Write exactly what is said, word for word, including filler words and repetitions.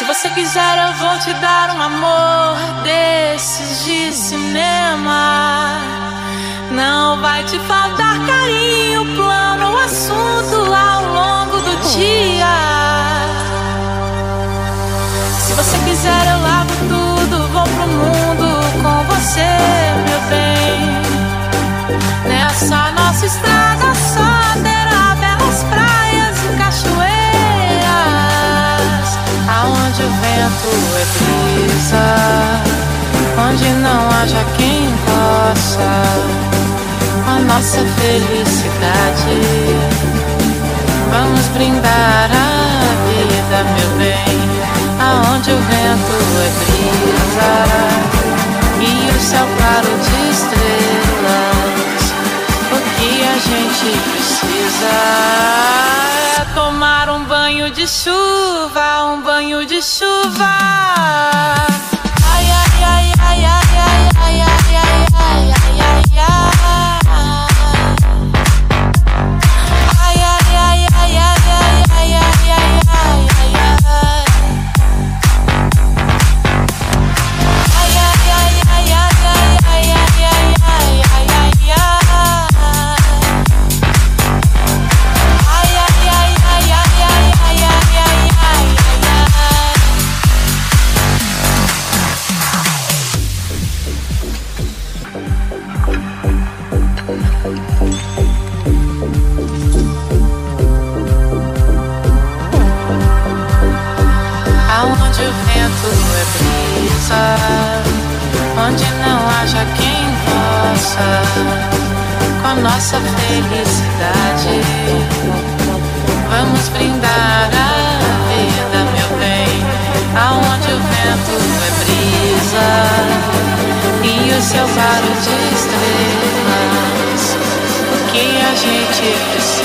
Se você quiser eu vou te dar um amor desses de cinema. Não vai te faltar carinho, plano, assunto ao longo do dia. Se você quiser eu largo tudo, vou pro mundo com você, meu bem. Nessa nossa estrada só terá belas praias e cachoeiras, aonde o vento é brisa, onde não haja quem possa a nossa felicidade. Vamos brindar a vida, meu bem, aonde o vento é brisa e o céu claro de estrelas. O que a gente precisa é tomar um banho de chuva, um banho de chuva. Ai, ai, ai, ai, ai, ai, ai, ai, ai, ai, ai, ai, ai. Aonde o vento é brisa, onde não haja quem possa com a nossa felicidade. Vamos brindar a vida, meu bem, aonde o vento é brisa e o céu claro de estrelas. O que a gente precisa